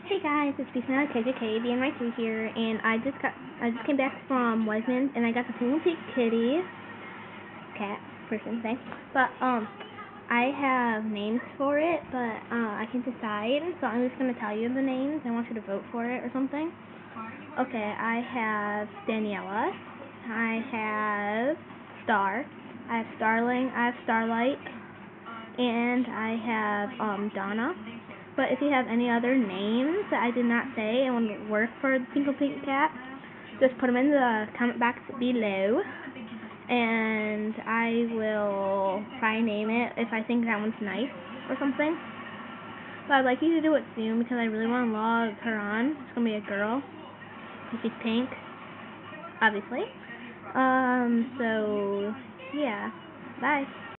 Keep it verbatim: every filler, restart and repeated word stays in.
Hey guys, it's Beefnut K J K, B N Y two here, and I just got I just came back from Wegmans and I got the Tingle Peak Kitty cat person thing. But um I have names for it, but uh I can't decide, so I'm just gonna tell you the names. I want you to vote for it or something. Okay, I have Daniela, I have Star, I have Starling, I have Starlight, and I have um Donna. But if you have any other names that I did not say and want to work for the Tingle Pink Cat, just put them in the comment box below, and I will try and name it if I think that one's nice or something. But I'd like you to do it soon because I really want to log her on. It's gonna be a girl. She's pink, obviously. Um. So yeah. Bye.